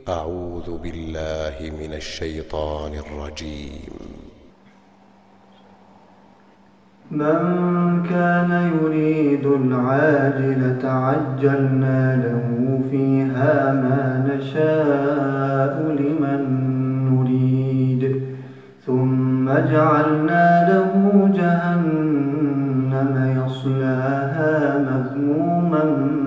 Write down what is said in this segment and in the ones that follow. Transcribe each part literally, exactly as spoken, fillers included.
أعوذ بالله من الشيطان الرجيم. من كان يريد العاجلة عجلنا له فيها ما نشاء لمن نريد ثم جعلنا له جهنم يصلاها مذموما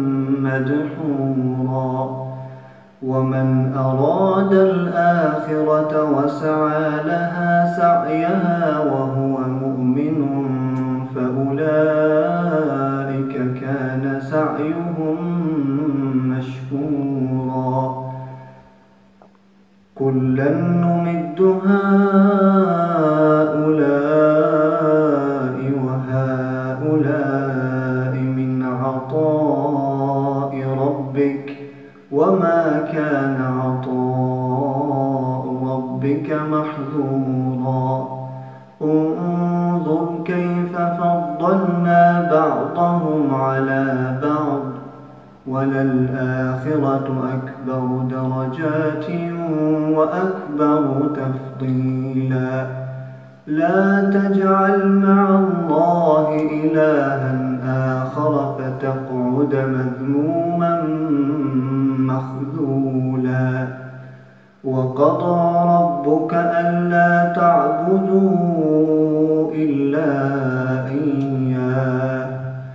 مدحورا ومن أراد الآخرة وسعى لها سعيها وهو مؤمن فأولئك كان سعيهم مشكورا كلا نمد هؤلاء وهؤلاء من عطاء ربك وما كان عطاء ربك محظورا انظر كيف فضلنا بعضهم على بعض وللآخرة أكبر درجات وأكبر تفضيلا لا تجعل مع الله إلها آخر فتقعد مذموما مخذولا وقضى ربك ألا تعبدوا إلا إياه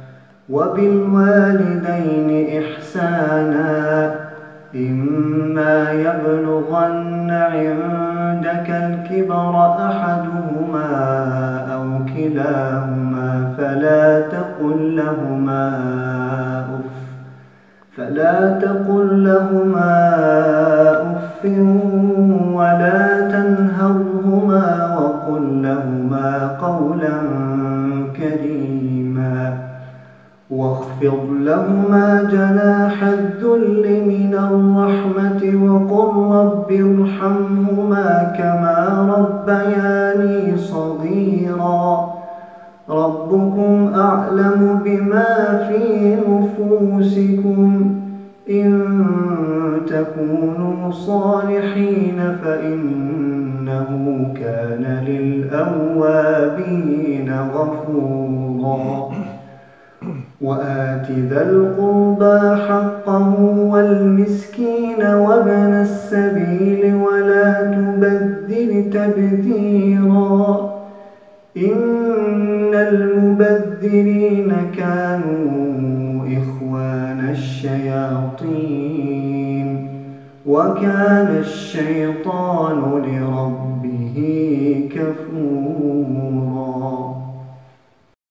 وبالوالدين إحسانا إما يبلغن عندك الكبر أحدهما أو كلاهما فلا تقل لهما أف فلا تقل لهما أف ولا تنهرهما وقل لهما قولا كريما واخفض لهما جناح الذل من الرحمة وقل رب ارحمهما كما ربياني صغيرا ربكم أعلم بما في نفوسكم إن تكونوا صالحين فإنه كان للأوابين غفورا وآت ذا القربى حقه والمسكين وابن السبيل ولا تبذر تبذيرا إن المبذرين كانوا إخوان الشياطين وكان الشيطان لربه كفورا.